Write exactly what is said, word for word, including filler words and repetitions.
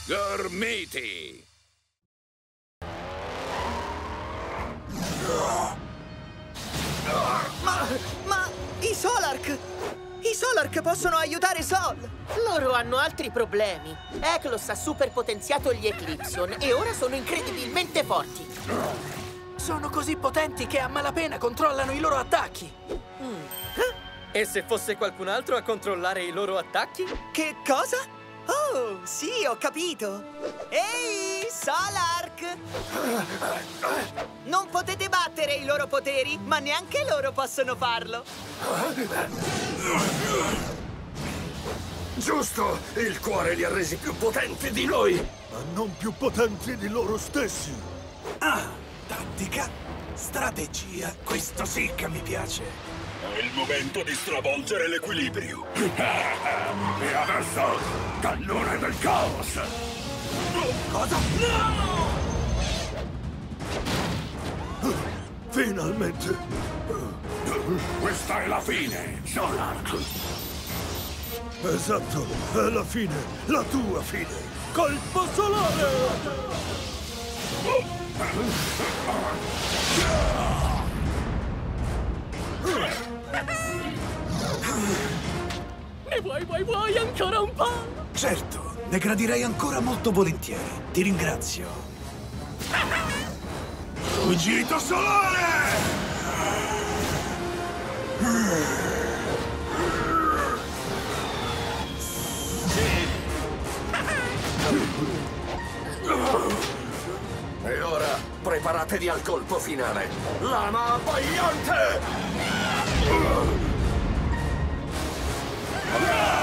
Gormiti! Ma... ma... i Solark! I Solark possono aiutare Sol! Loro hanno altri problemi. Eklos ha superpotenziato gli Eclipson e ora sono incredibilmente forti. Sono così potenti che a malapena controllano i loro attacchi. Mm. E se fosse qualcun altro a controllare i loro attacchi? Che cosa? Oh, sì, ho capito! Ehi, Solark! Non potete battere i loro poteri, ma neanche loro possono farlo! Giusto! Il cuore li ha resi più potenti di noi! Ma non più potenti di loro stessi! Ah, tattica, strategia, questo sì che mi piace! È il momento di stravolgere l'equilibrio! E adesso, cannone del caos! Cosa? No! Finalmente! Questa è la fine, Solark! Esatto, è la fine, la tua fine! Colpo solare! E vuoi, vuoi, vuoi ancora un po'? Certo, ne gradirei ancora molto volentieri. Ti ringrazio. Ruggito solare! E ora preparatevi al colpo finale. Lama abbagliante!